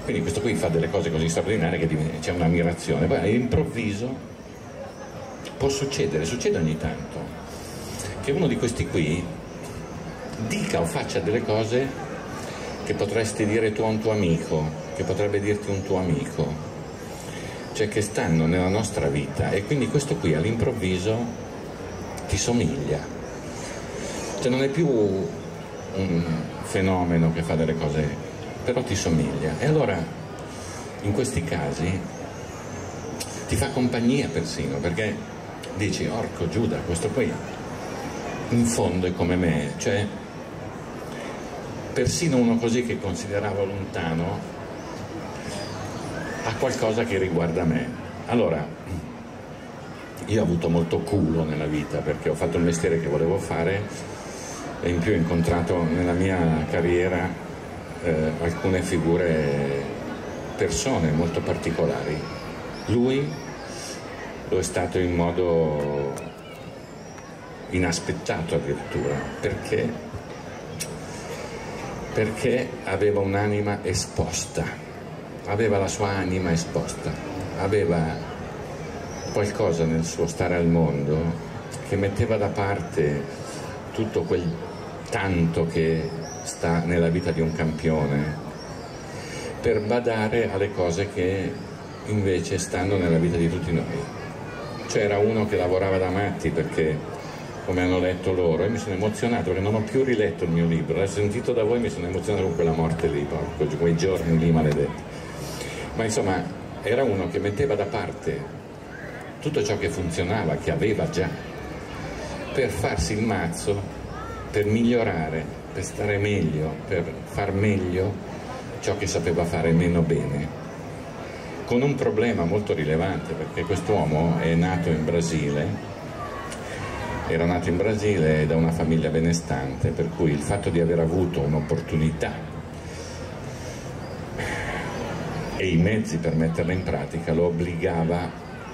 Quindi questo qui fa delle cose così straordinarie che c'è un'ammirazione. Poi all'improvviso può succedere, succede ogni tanto, che uno di questi qui dica o faccia delle cose che potresti dire tu a un tuo amico, che potrebbe dirti un tuo amico, cioè che stanno nella nostra vita, e quindi questo qui all'improvviso ti somiglia, cioè non è più un fenomeno che fa delle cose, però ti somiglia. E allora in questi casi ti fa compagnia persino, perché dici orco Giuda, questo qui in fondo è come me, cioè persino uno così che consideravo lontano ha qualcosa che riguarda me. Allora io ho avuto molto culo nella vita, perché ho fatto il mestiere che volevo fare e in più ho incontrato nella mia carriera alcune figure, persone molto particolari. Lui lo è stato in modo inaspettato addirittura, perché aveva un'anima esposta, aveva la sua anima esposta, aveva qualcosa nel suo stare al mondo che metteva da parte tutto quel tanto che sta nella vita di un campione per badare alle cose che invece stanno nella vita di tutti noi. Cioè era uno che lavorava da matti, perché come hanno letto loro, e mi sono emozionato perché non ho più riletto il mio libro, l'ho sentito da voi, mi sono emozionato con quella morte lì, porco, quei giorni lì maledetti. Ma insomma era uno che metteva da parte tutto ciò che funzionava, che aveva già, per farsi il mazzo, per migliorare, per stare meglio, per far meglio ciò che sapeva fare meno bene, con un problema molto rilevante, perché quest'uomo è nato in Brasile, era nato in Brasile da una famiglia benestante, per cui il fatto di aver avuto un'opportunità e i mezzi per metterla in pratica lo obbligava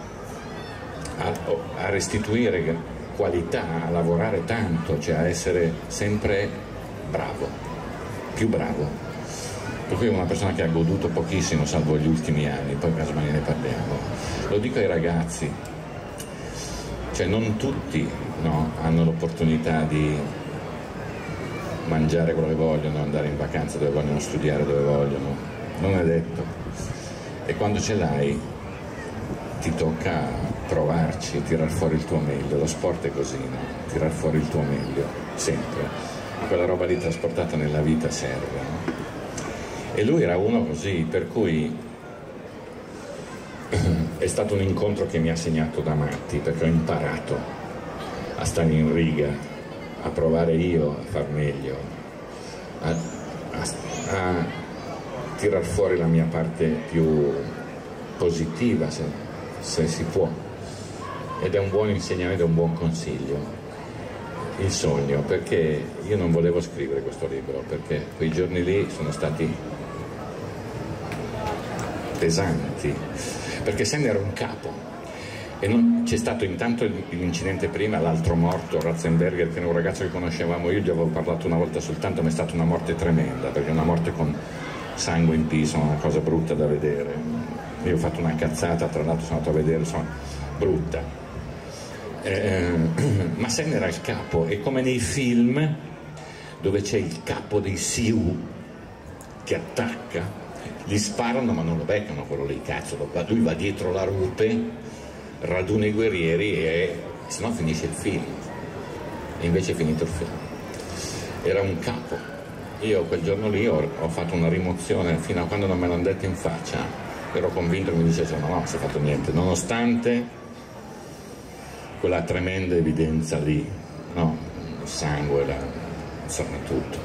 a restituire qualità, a lavorare tanto, cioè a essere sempre bravo, più bravo. Per cui è una persona che ha goduto pochissimo, salvo gli ultimi anni, poi casomai ne parliamo. Lo dico ai ragazzi, cioè non tutti, no, hanno l'opportunità di mangiare quello che vogliono, andare in vacanza dove vogliono, studiare dove vogliono, non è detto. E quando ce l'hai ti tocca provarci, tirar fuori il tuo meglio. Lo sport è così, no? Tirar fuori il tuo meglio, sempre. Quella roba lì trasportata nella vita serve, no? E lui era uno così, per cui è stato un incontro che mi ha segnato da matti, perché ho imparato a stare in riga, a provare io a far meglio, a tirar fuori la mia parte più positiva, se si può. Ed è un buon insegnamento, è un buon consiglio. Il sogno, perché io non volevo scrivere questo libro, perché quei giorni lì sono stati pesanti, perché se ne era un capo e c'è stato intanto l'incidente prima, l'altro morto, Ratzenberger, che era un ragazzo che conoscevamo, io gli avevo parlato una volta soltanto, ma è stata una morte tremenda, perché una morte con sangue in viso, una cosa brutta da vedere. Io ho fatto una cazzata, tra l'altro sono andato a vedere, insomma, brutta. Ma Sen era il capo, e come nei film dove c'è il capo dei Sioux che attacca, gli sparano ma non lo beccano quello lì, cazzo, lui va dietro la rupe, raduna i guerrieri e se no finisce il film, e invece è finito il film. Era un capo. Io quel giorno lì ho fatto una rimozione fino a quando non me l'hanno detto in faccia, ero convinto che mi dicessero no, non si è fatto niente, nonostante quella tremenda evidenza lì, no? Il sangue, insomma tutto.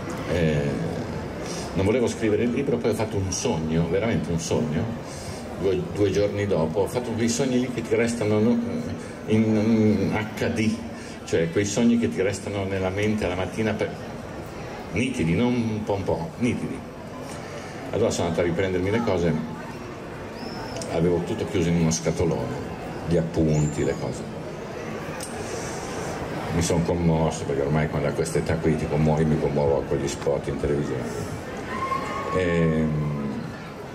Non volevo scrivere il libro, poi ho fatto un sogno, veramente un sogno, due giorni dopo, ho fatto quei sogni lì che ti restano in HD, cioè quei sogni che ti restano nella mente alla mattina, nitidi, non un po', nitidi. Allora sono andato a riprendermi le cose, avevo tutto chiuso in uno scatolone, gli appunti, le cose. Mi sono commosso, perché ormai quando a questa età qui ti commuovi, mi commuovo con gli spot in televisione.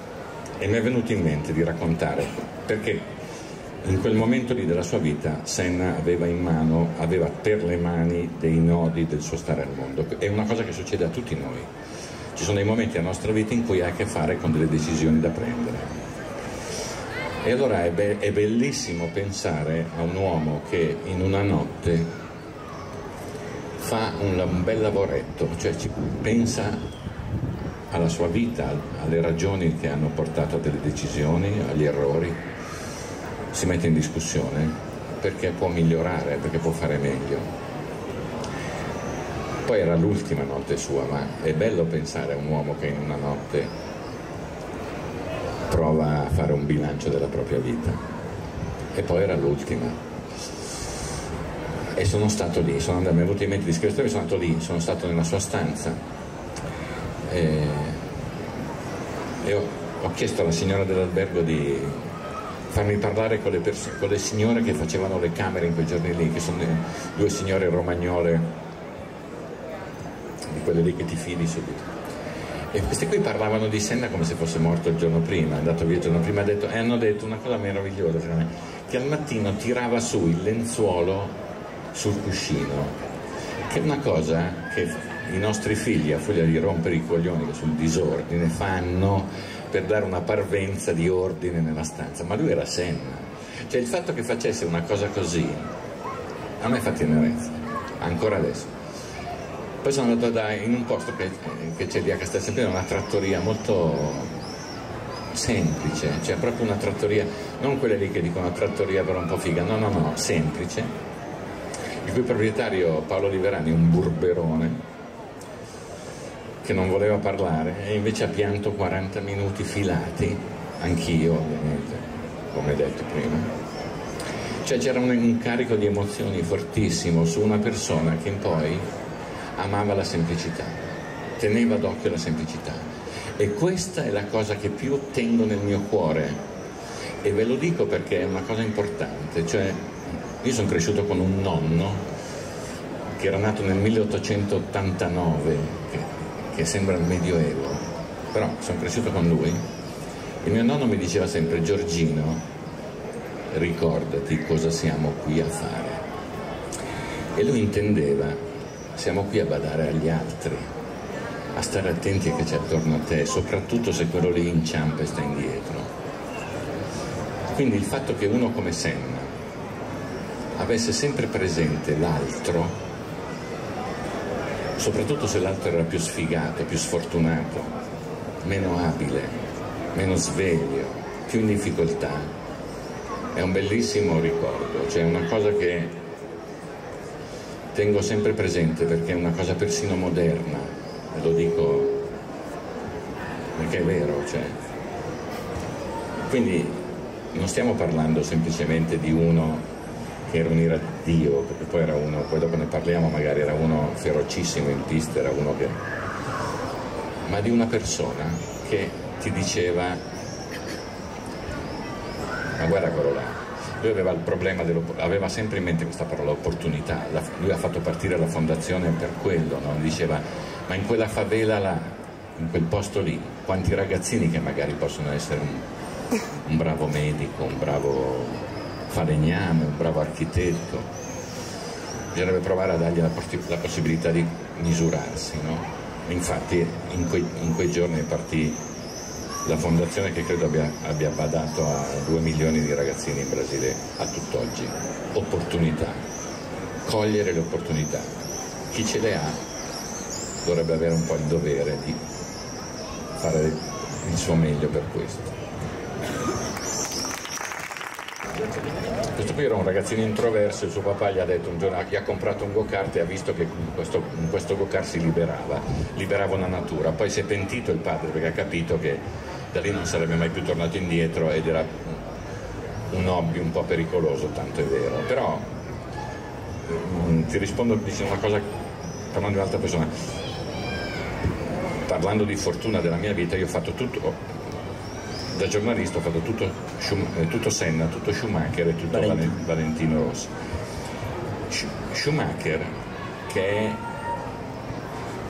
E mi è venuto in mente di raccontare, perché in quel momento lì della sua vita Senna aveva in mano, aveva per le mani dei nodi del suo stare al mondo. È una cosa che succede a tutti noi. Ci sono dei momenti della nostra vita in cui hai a che fare con delle decisioni da prendere. E allora è bellissimo pensare a un uomo che in una notte fa un bel lavoretto, cioè pensa alla sua vita, alle ragioni che hanno portato a delle decisioni, agli errori, si mette in discussione perché può migliorare, perché può fare meglio. Poi era l'ultima notte sua, ma è bello pensare a un uomo che in una notte prova a fare un bilancio della propria vita. E poi era l'ultima. E sono stato lì, mi è venuto in mente di scrivere, sono andato lì, sono stato nella sua stanza. E ho chiesto alla signora dell'albergo di farmi parlare con le signore che facevano le camere in quei giorni lì, che sono due signore romagnole, di quelle lì che ti fidi subito. E queste qui parlavano di Senna come se fosse morto il giorno prima, è andato via il giorno prima, e hanno detto una cosa meravigliosa, che al mattino tirava su il lenzuolo sul cuscino, che è una cosa che i nostri figli, a furia di rompere i coglioni sul disordine, fanno per dare una parvenza di ordine nella stanza. Ma lui era Senna, cioè il fatto che facesse una cosa così a me fa tenerezza ancora adesso. Poi sono andato in un posto che c'è lì a Castel Sempione, una trattoria molto semplice, cioè proprio una trattoria, non quelle lì che dicono trattoria però un po' figa, no, semplice, il cui proprietario Paolo Liverani è un burberone che non voleva parlare e invece ha pianto 40 minuti filati, anch'io ovviamente, come detto prima. Cioè c'era un carico di emozioni fortissimo su una persona che poi amava la semplicità, teneva d'occhio la semplicità, e questa è la cosa che più tengo nel mio cuore, e ve lo dico perché è una cosa importante. Cioè io sono cresciuto con un nonno che era nato nel 1889, che sembra il Medioevo, però sono cresciuto con lui. Il mio nonno mi diceva sempre: Giorgino, ricordati cosa siamo qui a fare. E lui intendeva: siamo qui a badare agli altri, a stare attenti a che c'è attorno a te, soprattutto se quello lì inciampa e sta indietro. Quindi il fatto che uno come Senna avesse sempre presente l'altro, soprattutto se l'altro era più sfigato, più sfortunato, meno abile, meno sveglio, più in difficoltà, è un bellissimo ricordo, cioè è una cosa che tengo sempre presente perché è una cosa persino moderna, e lo dico perché è vero, cioè. Quindi non stiamo parlando semplicemente di uno che era un iradio, perché poi era uno, poi dopo ne parliamo magari, era uno ferocissimo in pista, era uno che... ma di una persona che ti diceva: ma guarda quello là. Lui aveva il problema aveva sempre in mente questa parola, opportunità. Lui ha fatto partire la fondazione per quello, no? Diceva: ma in quella favela là, in quel posto lì, quanti ragazzini che magari possono essere un bravo medico, un bravo falegname, un bravo architetto, bisognerebbe provare a dargli la possibilità di misurarsi, no? Infatti in quei giorni partì la fondazione che credo abbia badato a 2 milioni di ragazzini in Brasile a tutt'oggi. Opportunità, cogliere le opportunità. Chi ce le ha dovrebbe avere un po' il dovere di fare il suo meglio per questo. Questo qui era un ragazzino introverso, il suo papà gli ha detto un giorno, gli ha comprato un go-kart e ha visto che in questo go-kart si liberava una natura. Poi si è pentito il padre perché ha capito che da lì non sarebbe mai più tornato indietro ed era un hobby un po' pericoloso, tanto è vero. Però ti rispondo dicendo una cosa, parlando di un'altra persona. Parlando di fortuna della mia vita, io ho fatto tutto. Da giornalista ho fatto tutto Senna, tutto Schumacher e tutto Valentino Rossi. Schumacher, che è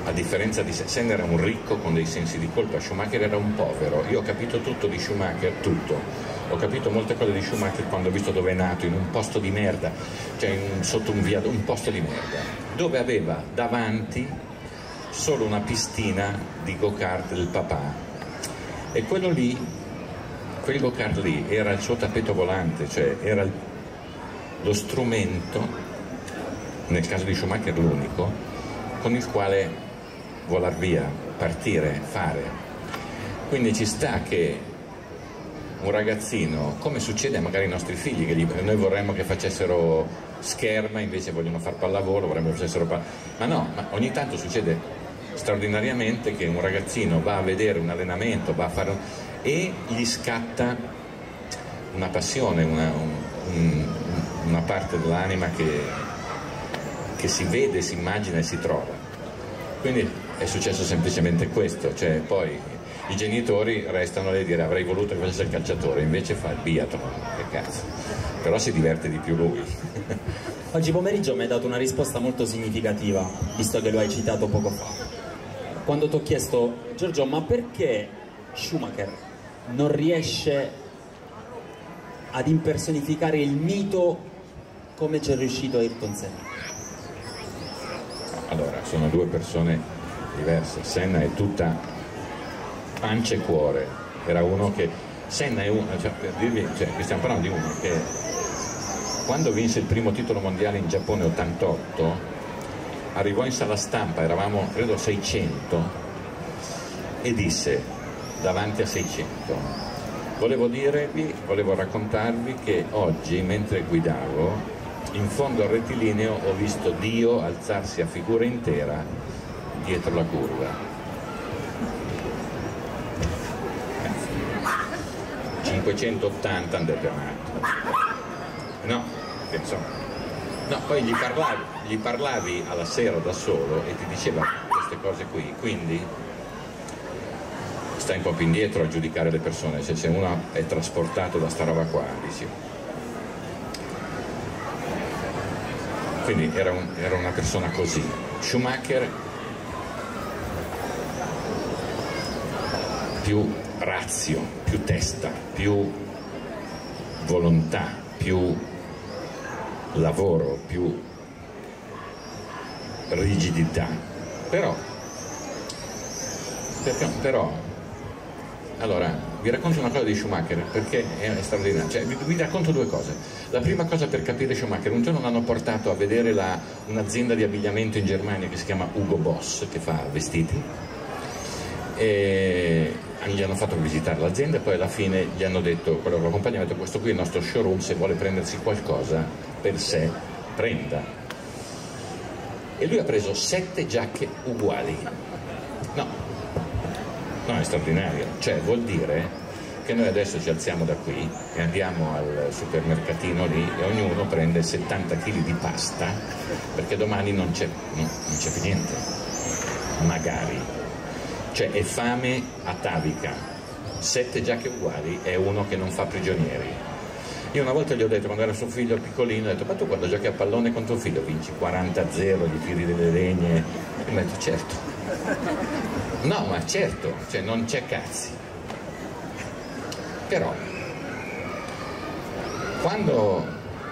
a differenza di Senna era un ricco con dei sensi di colpa, Schumacher era un povero. Io ho capito tutto di Schumacher, tutto. Ho capito molte cose di Schumacher quando ho visto dove è nato, in un posto di merda, cioè sotto un posto di merda, dove aveva davanti solo una piscina di go-kart del papà, e quello lì, quel go-kart lì era il suo tappeto volante, cioè era lo strumento, nel caso di Schumacher l'unico, con il quale volar via, partire, fare. Quindi ci sta che un ragazzino, come succede magari ai nostri figli, che noi vorremmo che facessero scherma, invece vogliono fare pallavolo, vorremmo che facessero ma no, ma ogni tanto succede straordinariamente che un ragazzino va a vedere un allenamento, va a fare e gli scatta una passione, una parte dell'anima che si vede, si immagina e si trova. Quindi è successo semplicemente questo, cioè poi i genitori restano lì a dire avrei voluto che facesse il calciatore, invece fa il biathlon, che cazzo, però si diverte di più lui. Oggi pomeriggio mi hai dato una risposta molto significativa, visto che lo hai citato poco fa, quando ti ho chiesto: Giorgio, ma perché Schumacher non riesce ad impersonificare il mito come ci è riuscito Ayrton Senna? Allora, sono due persone diverse. Senna è tutta pancia e cuore, era uno che Senna è uno, cioè, per dirvi, cioè, stiamo parlando di uno che quando vinse il primo titolo mondiale in Giappone 88 arrivò in sala stampa, eravamo credo 600, e disse davanti a 600: volevo raccontarvi che oggi mentre guidavo in fondo al rettilineo ho visto Dio alzarsi a figura intera dietro la curva. 580 andate per no, insomma, no, poi gli parlavi alla sera da solo e ti diceva queste cose qui, quindi stai un po' più indietro a giudicare le persone, cioè se uno è trasportato da sta roba qua, dici. Quindi era una persona così. Schumacher più razio, più testa, più volontà, più lavoro, più rigidità. Però allora vi racconto una cosa di Schumacher perché è straordinario, cioè, vi racconto due cose. La prima cosa per capire Schumacher: un giorno l'hanno portato a vedere un'azienda di abbigliamento in Germania che si chiama Hugo Boss, che fa vestiti, e gli hanno fatto visitare l'azienda e poi alla fine gli hanno detto, quello che lo accompagna, ha detto: questo qui è il nostro showroom, se vuole prendersi qualcosa per sé prenda. E lui ha preso 7 giacche uguali. No, è straordinario, cioè vuol dire che noi adesso ci alziamo da qui e andiamo al supermercatino lì e ognuno prende 70 kg di pasta perché domani non c'è più niente, magari, cioè è fame atavica. 7 giacche uguali è uno che non fa prigionieri. Io una volta gli ho detto, quando era suo figlio piccolino, ho detto: ma tu quando giochi a pallone con tuo figlio vinci 40-0, gli tiri delle legne? E mi ha detto: certo. No, ma certo, cioè non c'è cazzi. Però quando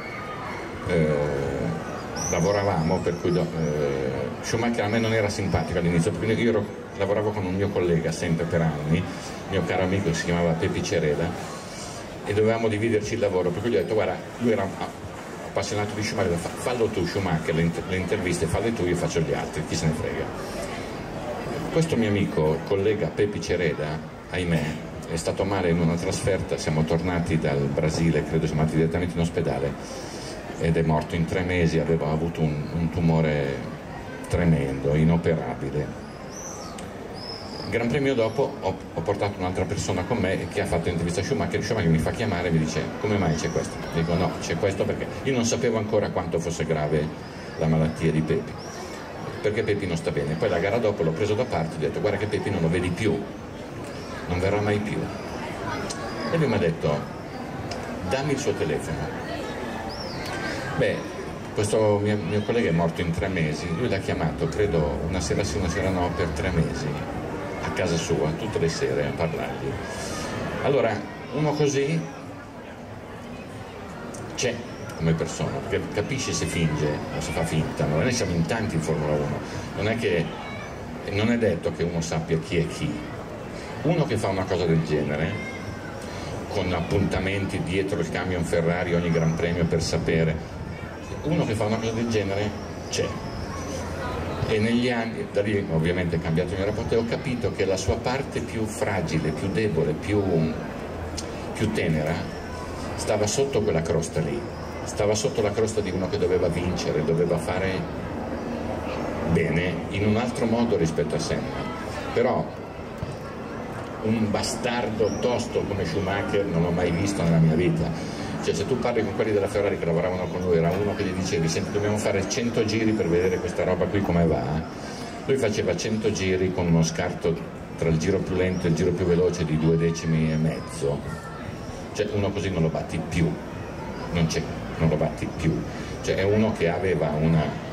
lavoravamo, per cui Schumacher a me non era simpatico all'inizio, perché io lavoravo con un mio collega sempre per anni, mio caro amico che si chiamava Pepi Cereda, e dovevamo dividerci il lavoro, per cui gli ho detto: guarda, lui era appassionato di Schumacher, fallo tu Schumacher, le interviste falle tu, io faccio gli altri, chi se ne frega. Questo mio amico, collega Pepi Cereda, ahimè, è stato male in una trasferta, siamo tornati dal Brasile, credo siamo andati direttamente in ospedale, ed è morto in 3 mesi, aveva avuto un tumore tremendo, inoperabile. Gran premio dopo ho portato un'altra persona con me che ha fatto l'intervista a Schumacher. Schumacher mi fa chiamare e mi dice: come mai c'è questo? Dico: no, c'è questo perché io non sapevo ancora quanto fosse grave la malattia di Pepi, perché Pepi non sta bene. Poi la gara dopo l'ho preso da parte e ho detto: guarda che Pepi non lo vedi più, non verrà mai più. E lui mi ha detto: dammi il suo telefono. Beh, questo mio collega è morto in 3 mesi, lui l'ha chiamato, credo, una sera sì, una sera no, per 3 mesi, a casa sua, tutte le sere a parlargli. Allora, uno così c'è come persona, perché capisci se finge o se fa finta, no? Noi siamo in tanti in Formula 1, non è detto che uno sappia chi è chi. Uno che fa una cosa del genere, con appuntamenti dietro il camion Ferrari ogni Gran Premio per sapere, uno che fa una cosa del genere c'è. E negli anni, da lì ovviamente è cambiato il mio rapporto e ho capito che la sua parte più fragile, più debole, più tenera stava sotto quella crosta lì, stava sotto la crosta di uno che doveva vincere, doveva fare bene in un altro modo rispetto a Senna. Però un bastardo tosto come Schumacher non l'ho mai visto nella mia vita. Cioè, se tu parli con quelli della Ferrari che lavoravano con lui, era uno che gli dicevi: senti, dobbiamo fare 100 giri per vedere questa roba qui come va. Lui faceva 100 giri con uno scarto tra il giro più lento e il giro più veloce di 2 decimi e mezzo. Cioè, uno così non lo batti più, non lo batti più. Cioè, è uno che aveva una...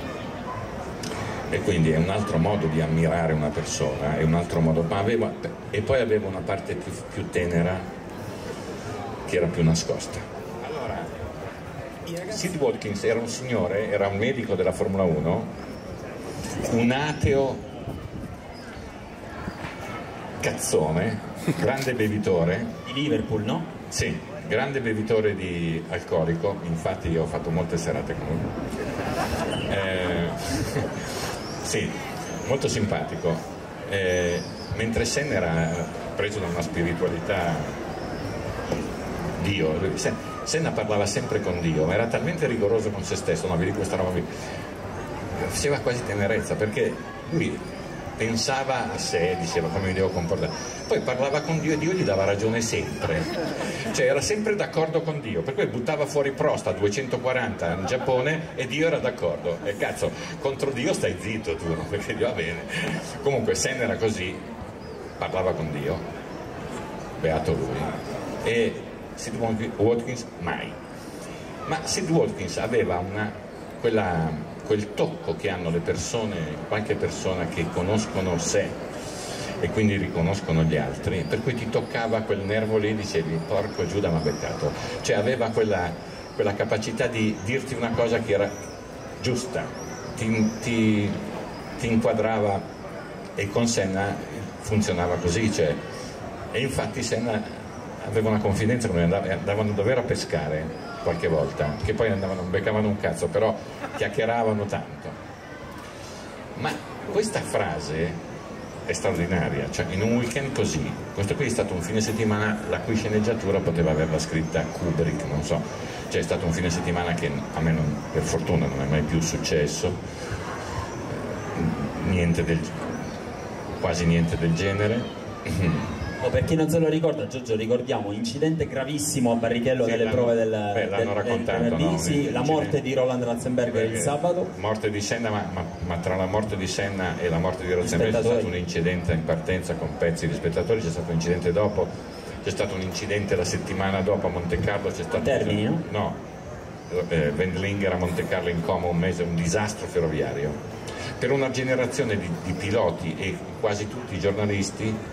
E quindi è un altro modo di ammirare una persona, è un altro modo, e poi aveva una parte più tenera che era più nascosta. Allora, Sid Watkins era un signore, era un medico della Formula 1, un ateo cazzone, grande bevitore. Di Liverpool, no? Sì, grande bevitore di alcolico, infatti io ho fatto molte serate con lui. Sì, molto simpatico, mentre Senna era preso da una spiritualità, Dio, Senna parlava sempre con Dio, ma era talmente rigoroso con se stesso, no, vedi questa roba qui, faceva quasi tenerezza, perché lui pensava a sé, diceva come mi devo comportare, poi parlava con Dio e Dio gli dava ragione sempre, cioè era sempre d'accordo con Dio, per cui buttava fuori Prost a 240 in Giappone e Dio era d'accordo, e cazzo, contro Dio stai zitto tu, no? Perché Dio va bene. Comunque Senna era così, parlava con Dio, beato lui, e Sid Watkins mai. Ma Sid Watkins aveva quel tocco che hanno le persone, qualche persona che conoscono sé e quindi riconoscono gli altri, per cui ti toccava quel nervo lì e dicevi: porco Giuda, m'ha beccato. Cioè aveva quella capacità di dirti una cosa che era giusta, ti inquadrava, e con Senna funzionava così, cioè, e infatti Senna aveva una confidenza con lui, andavano davvero a pescare qualche volta, che poi non beccavano un cazzo, però chiacchieravano tanto. Ma questa frase è straordinaria, cioè in un weekend così, questo qui è stato un fine settimana la cui sceneggiatura poteva averla scritta Kubrick, non so, cioè è stato un fine settimana che a me per fortuna non è mai più successo, quasi niente del genere. Per chi non se lo ricorda, Giorgio, ricordiamo incidente gravissimo a Barrichello nelle prove del venerdì, no? Sì, la morte di Roland Ratzenberger il sabato. Morte di Senna, ma tra la morte di Senna e la morte di Ratzenberger c'è stato un incidente in partenza con pezzi di spettatori, c'è stato un incidente dopo, c'è stato un incidente la settimana dopo a Monte Carlo, c'è stato Termini, no? No, Wendlinger a Monte Carlo in coma un mese, un disastro ferroviario. Per una generazione di piloti e quasi tutti i giornalisti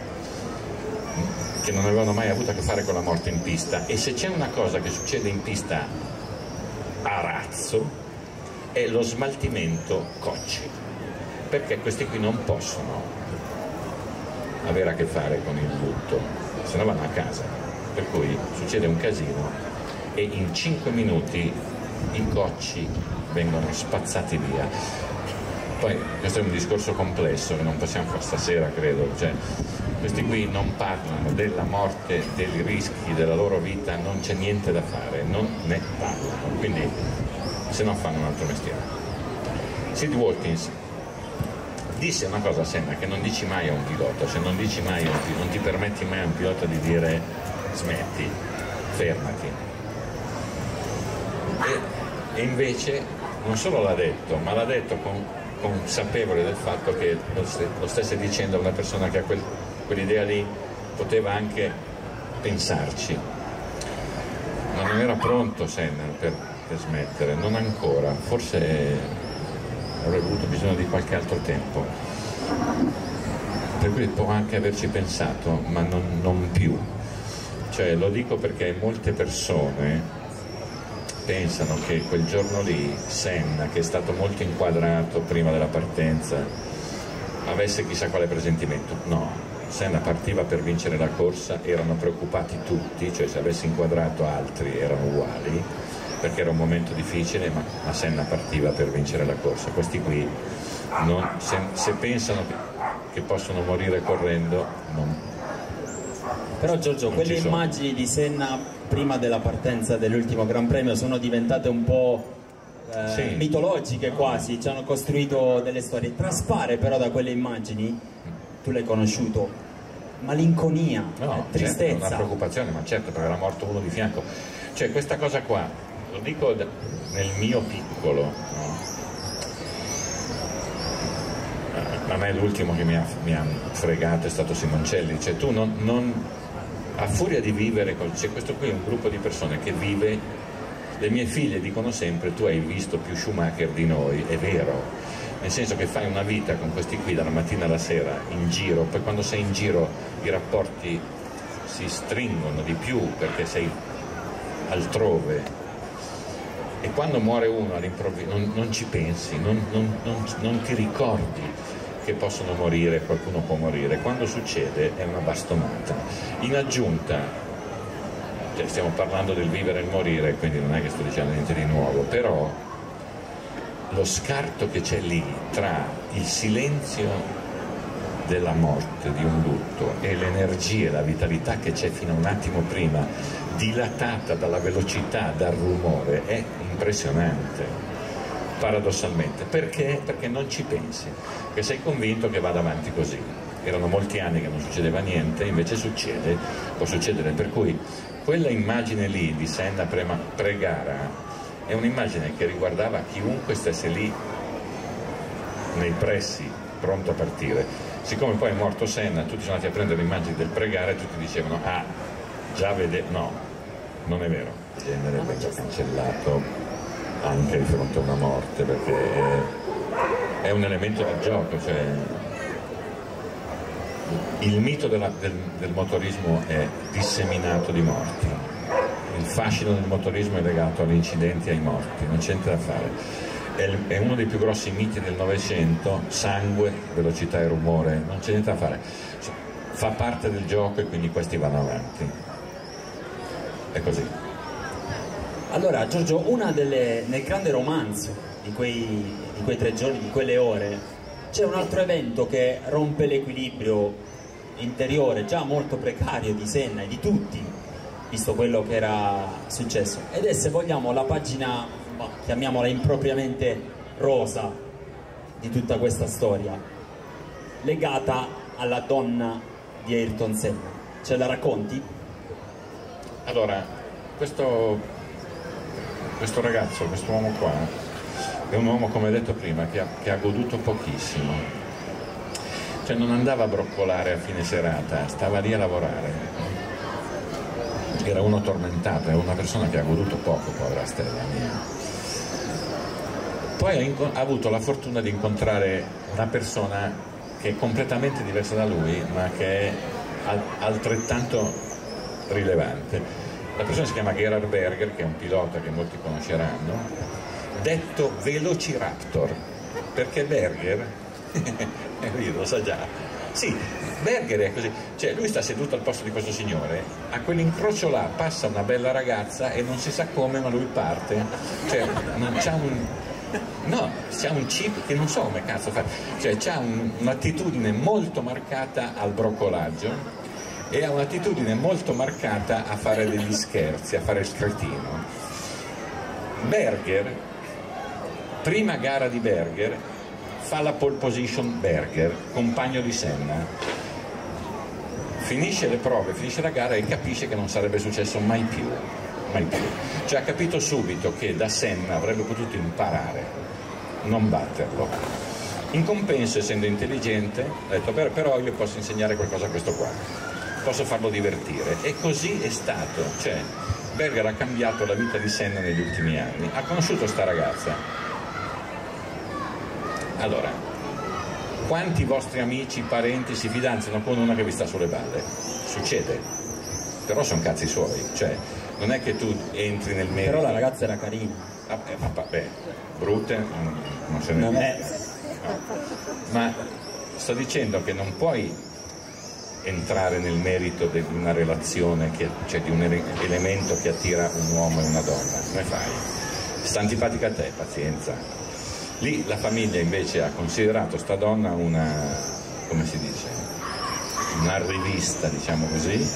che non avevano mai avuto a che fare con la morte in pista, e se c'è una cosa che succede in pista a razzo è lo smaltimento cocci, perché questi qui non possono avere a che fare con il lutto, se no vanno a casa, per cui succede un casino e in 5 minuti i cocci vengono spazzati via. Poi questo è un discorso complesso che non possiamo fare stasera, credo, cioè, questi qui non parlano della morte, dei rischi della loro vita, non c'è niente da fare, non ne parlano, quindi se no fanno un altro mestiere. Sid Watkins disse una cosa a Senna che non dici mai a un pilota, cioè non ti permetti mai a un pilota di dire smetti, fermati. E invece non solo l'ha detto, ma l'ha detto consapevole del fatto che lo stesse dicendo a una persona che ha quell'idea lì, poteva anche pensarci, ma non era pronto Senna per per smettere, non ancora, forse avrei avuto bisogno di qualche altro tempo, per cui può anche averci pensato, ma non più. Cioè, lo dico perché molte persone pensano che quel giorno lì Senna, che è stato molto inquadrato prima della partenza, avesse chissà quale presentimento. No, Senna partiva per vincere la corsa, erano preoccupati tutti, cioè se avesse inquadrato altri erano uguali, perché era un momento difficile, ma Senna partiva per vincere la corsa. Questi qui, se pensano che possono morire correndo, non. Però Giorgio, quelle immagini di Senna prima della partenza dell'ultimo Gran Premio sono diventate un po' sì, mitologiche quasi, ci hanno costruito delle storie. Traspare però da quelle immagini, tu l'hai conosciuto, malinconia, tristezza. Certo, una preoccupazione, ma certo, perché era morto uno di fianco. Cioè questa cosa qua, lo dico nel mio piccolo, no? A me l'ultimo che mi ha fregato è stato Simoncelli. Cioè tu a furia di vivere, c'è questo qui è un gruppo di persone che vive, le mie figlie dicono sempre: tu hai visto più Schumacher di noi. È vero, nel senso che fai una vita con questi qui dalla mattina alla sera in giro, poi quando sei in giro i rapporti si stringono di più perché sei altrove, e quando muore uno all'improvviso non ci pensi, non ti ricordi che possono morire, qualcuno può morire. Quando succede è una bastonata. In aggiunta, cioè stiamo parlando del vivere e il morire, quindi non è che sto dicendo niente di nuovo, però lo scarto che c'è lì tra il silenzio della morte, di un lutto, e l'energia e la vitalità che c'è fino a un attimo prima, dilatata dalla velocità, dal rumore, è impressionante. Paradossalmente, perché non ci pensi, che sei convinto che vada avanti così. Erano molti anni che non succedeva niente, invece succede, può succedere. Per cui quella immagine lì di Senna pre-gara è un'immagine che riguardava chiunque stesse lì nei pressi, pronto a partire. Siccome poi è morto Senna, tutti sono andati a prendere le immagini del pre-gara e tutti dicevano: ah, già vede, no, non è vero, il genere venga cancellato anche di fronte a una morte, perché è un elemento del gioco. Cioè, il mito del motorismo è disseminato di morti, il fascino del motorismo è legato agli incidenti e ai morti, non c'è niente da fare. È uno dei più grossi miti del Novecento: sangue, velocità e rumore, non c'è niente da fare, fa parte del gioco e quindi questi vanno avanti, è così. Allora Giorgio, nel grande romanzo di quei 3 giorni, di quelle ore, c'è un altro evento che rompe l'equilibrio interiore già molto precario di Senna e di tutti, visto quello che era successo, ed è, se vogliamo, la pagina, chiamiamola impropriamente rosa, di tutta questa storia, legata alla donna di Ayrton Senna. Ce la racconti? Allora, questo ragazzo, quest'uomo qua, è un uomo, come detto prima, che ha goduto pochissimo. Cioè non andava a broccolare a fine serata, stava lì a lavorare. Era uno tormentato, è una persona che ha goduto poco, povera Stella mia. Poi ha avuto la fortuna di incontrare una persona che è completamente diversa da lui, ma che è altrettanto rilevante. La persona si chiama Gerhard Berger, che è un pilota che molti conosceranno, detto Velociraptor, perché Berger, lo sa già, sì, Berger è così, cioè lui sta seduto al posto di questo signore, a quell'incrocio là passa una bella ragazza e non si sa come, ma lui parte, cioè c'ha un chip che non so come cazzo fa, cioè c'ha un'attitudine molto marcata al broccolaggio e ha un'attitudine molto marcata a fare degli scherzi, a fare il cretino. Berger, prima gara di Berger, fa la pole position Berger, compagno di Senna, finisce le prove, finisce la gara e capisce che non sarebbe successo mai più, cioè ha capito subito che da Senna avrebbe potuto imparare, non batterlo. In compenso, essendo intelligente, ha detto: però io posso insegnare qualcosa a questo qua, posso farlo divertire, e così è stato. Cioè Berger ha cambiato la vita di Senna negli ultimi anni. Ha conosciuto sta ragazza. Allora, quanti vostri amici, parenti si fidanzano con una che vi sta sulle balle? Succede, però sono cazzi suoi, cioè non è che tu entri nel merito. Però la ragazza era carina. Vabbè, brutte non se ne dice. No. Ma sto dicendo che non puoi entrare nel merito di una relazione, cioè di un elemento che attira un uomo e una donna. Come fai? Sta antipatica a te, pazienza. Lì la famiglia invece ha considerato sta donna una, come si dice, una rivista, diciamo così,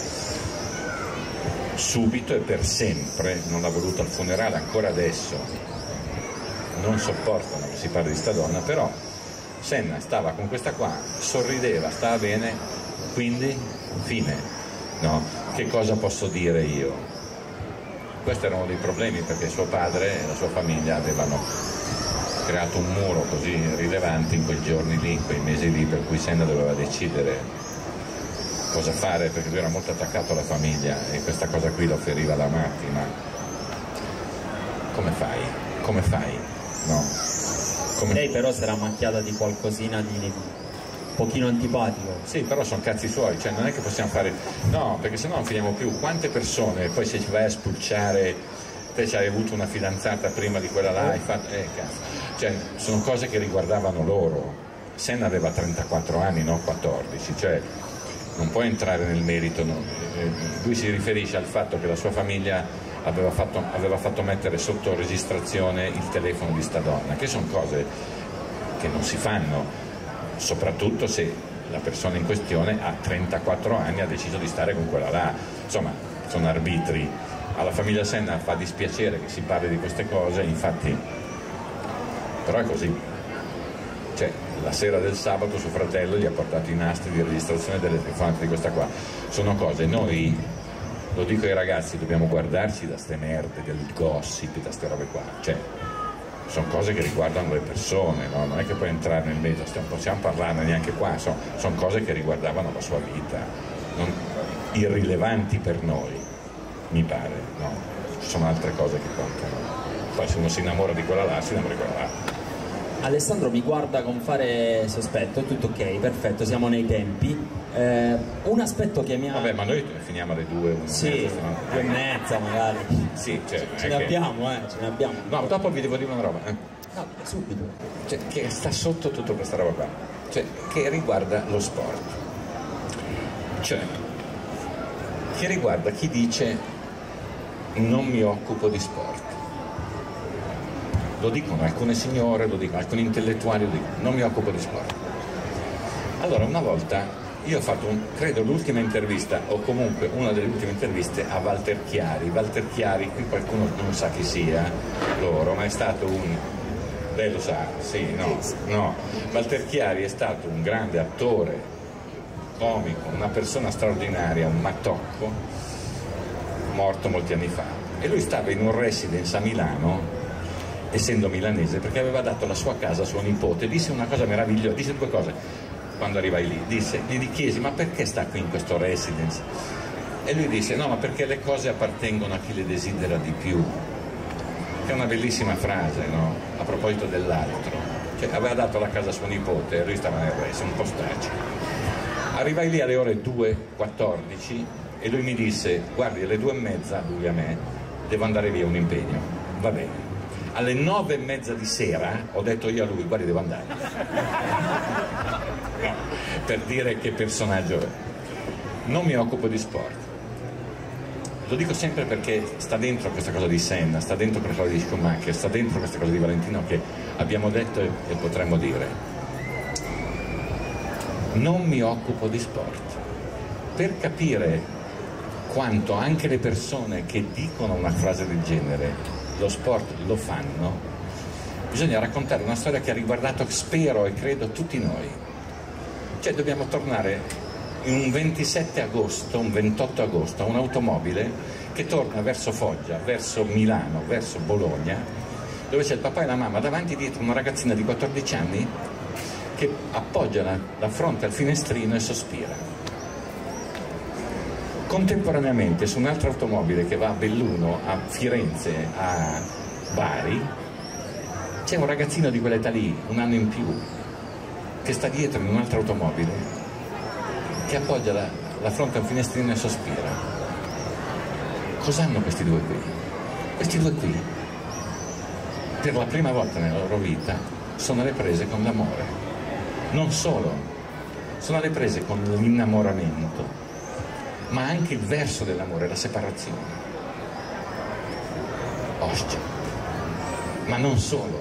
subito e per sempre. Non l'ha voluta al funerale, ancora adesso non sopportano che si parli di sta donna, però Senna stava con questa qua, sorrideva, stava bene, quindi fine. No, che cosa posso dire io? Questi erano dei problemi, perché suo padre e la sua famiglia avevano creato un muro così rilevante in quei giorni lì, in quei mesi lì, per cui Senna doveva decidere cosa fare, perché lui era molto attaccato alla famiglia e questa cosa qui lo feriva da matti. Ma come fai? Come fai? No. Lei però si era macchiata di qualcosina di un pochino antipatico. Sì, però sono cazzi suoi, cioè non è che possiamo fare. No, perché sennò non finiamo più. Quante persone, poi se ci vai a spulciare, te ci hai avuto una fidanzata prima di quella là, hai fatto. Cazzo. Cioè, sono cose che riguardavano loro. Senna aveva 34 anni, no 14, cioè non puoi entrare nel merito. No. Lui si riferisce al fatto che la sua famiglia aveva fatto mettere sotto registrazione il telefono di sta donna, che sono cose che non si fanno, soprattutto se la persona in questione a 34 anni ha deciso di stare con quella là. Insomma, sono arbitri. Alla famiglia Senna fa dispiacere che si parli di queste cose, infatti, però è così. Cioè, la sera del sabato suo fratello gli ha portato i nastri di registrazione delle telefonate di questa qua. Sono cose, noi, lo dico ai ragazzi, dobbiamo guardarci da ste merde, del gossip, da ste robe qua. Cioè, sono cose che riguardano le persone, no? Non è che puoi entrare nel mezzo, non possiamo parlarne neanche qua, sono cose che riguardavano la sua vita, non irrilevanti per noi, mi pare, no? Ci sono altre cose che contano. Poi se uno si innamora di quella là, si innamora di quella là. Alessandro mi guarda con fare sospetto, tutto ok, perfetto, siamo nei tempi. Un aspetto che mi ha... Vabbè, ma noi finiamo alle 2, 1 sì, 2:30 magari. Sì, cioè, ce ne abbiamo, ce ne abbiamo. No, dopo vi devo dire una roba. No, subito. Cioè, che sta sotto tutta questa roba qua, cioè, che riguarda lo sport. Cioè, che riguarda chi dice non mi occupo di sport. Lo dicono alcune signore, lo dicono alcuni intellettuali, lo dicono, non mi occupo di sport. Allora, una volta io ho fatto, credo, l'ultima intervista, o comunque una delle ultime interviste a Walter Chiari. Walter Chiari, qui qualcuno non sa chi sia loro, ma è stato un... Lei lo sa? Sì, no, no. Walter Chiari è stato un grande attore, comico, una persona straordinaria, un matocco, morto molti anni fa. E lui stava in un residence a Milano, essendo milanese, perché aveva dato la sua casa a suo nipote. Disse una cosa meravigliosa, disse due cose quando arrivai lì. Gli chiesi: ma perché sta qui in questo residence? E lui disse: no, ma perché le cose appartengono a chi le desidera di più. Che è una bellissima frase, no? A proposito dell'altro. Cioè, aveva dato la casa a suo nipote e lui stava nel residence, un postaccio. Arrivai lì alle ore 2:14 e lui mi disse: guardi, alle 2:30, lui a me, devo andare via, un impegno. Va bene. Alle 9:30 di sera ho detto io a lui: guardi, devo andare. No, per dire che personaggio è. Non mi occupo di sport. Lo dico sempre perché sta dentro questa cosa di Senna, sta dentro questa cosa di Schumacher, sta dentro questa cosa di Valentino che abbiamo detto e potremmo dire. Non mi occupo di sport. Per capire quanto anche le persone che dicono una frase del genere lo sport lo fanno, bisogna raccontare una storia che ha riguardato, spero e credo, tutti noi. Cioè, dobbiamo tornare in un 27 agosto, un 28 agosto, a un'automobile che torna verso Foggia, verso Milano, verso Bologna, dove c'è il papà e la mamma, davanti dietro una ragazzina di 14 anni che appoggia la fronte al finestrino e sospira. Contemporaneamente su un'altra automobile che va a Belluno, a Firenze, a Bari, c'è un ragazzino di quell'età lì, un anno in più, che sta dietro in un'altra automobile, che appoggia la fronte a un finestrino e sospira. Cos'hanno questi due qui? Questi due qui, per la prima volta nella loro vita, sono alle prese con l'amore. Non solo, sono alle prese con l'innamoramento, ma anche il verso dell'amore, la separazione. Ostia. Ma non solo,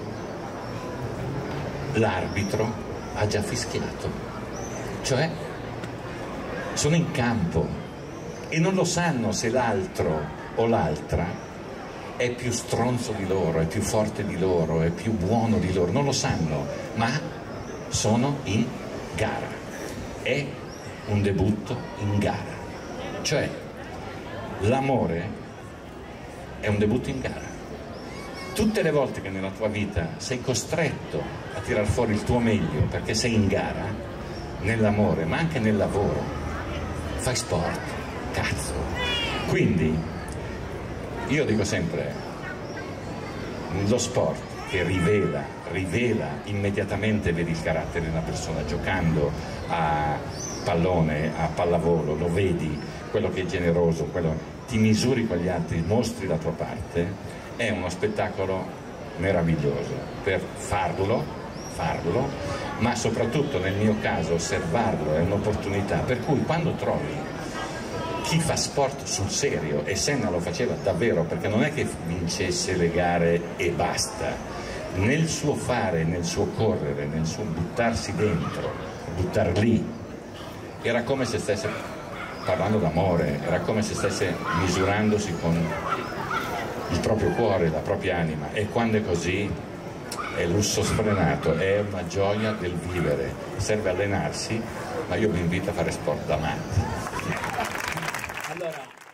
l'arbitro ha già fischiato, cioè sono in campo e non lo sanno se l'altro o l'altra è più stronzo di loro, è più forte di loro, è più buono di loro, non lo sanno, ma sono in gara. È un debutto in gara. Cioè, l'amore è un debutto in gara. Tutte le volte che nella tua vita sei costretto a tirar fuori il tuo meglio perché sei in gara, nell'amore, ma anche nel lavoro, fai sport, cazzo. Quindi, io dico sempre, lo sport che rivela immediatamente, vedi il carattere di una persona giocando a pallone, a pallavolo, lo vedi, quello che è generoso, quello ti misuri con gli altri, mostri la tua parte, è uno spettacolo meraviglioso per farlo, ma soprattutto nel mio caso osservarlo è un'opportunità, per cui quando trovi chi fa sport sul serio, e Senna lo faceva davvero, perché non è che vincesse le gare e basta, nel suo fare, nel suo correre, nel suo buttarsi dentro, buttar lì, era come se stesse parlando d'amore, era come se stesse misurandosi con il proprio cuore, la propria anima, e quando è così è lusso sfrenato, è una gioia del vivere, serve allenarsi, ma io vi invito a fare sport da matti. Allora,